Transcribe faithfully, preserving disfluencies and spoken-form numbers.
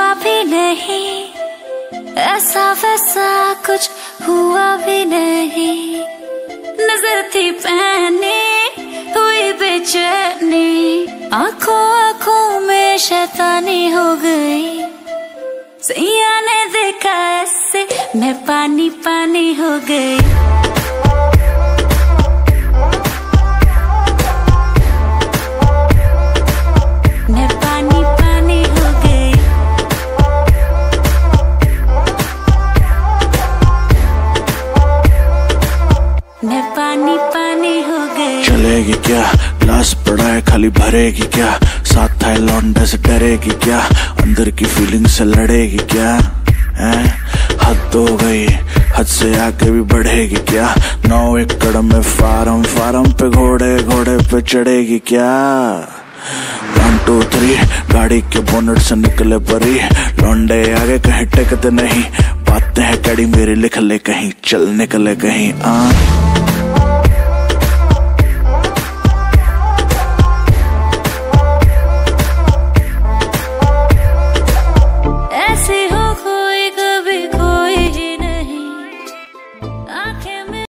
छुआ भी नहीं, ऐसा वैसा कुछ हुआ भी नहीं। नजर थी पहनी हुई बेचैनी, आंखों आंखों में शैतानी हो गई। सैया ने देखा ऐसे मैं पानी पानी हो गई। मैं पानी पानी हो गई। मैं पानी पानी हो गई। चलेगी क्या, ग्लास पड़ा है खाली भरेगी क्या, साथ है लौंडे से डरेगी क्या, अंदर की फीलिंग से लड़ेगी क्या, हैं? हद हो गई, हद से आगे भी बढ़ेगी क्या, नौ एकड़ में फार्म फार्म पे घोड़े घोड़े पे चढ़ेगी क्या। वन टू थ्री गाड़ी के बोनट से निकले परी, लौंडे आगे कहीं टेकते नहीं, बातें हैं कड़ी मेरी लिख ले कहीं, चल निकले कहीं। आ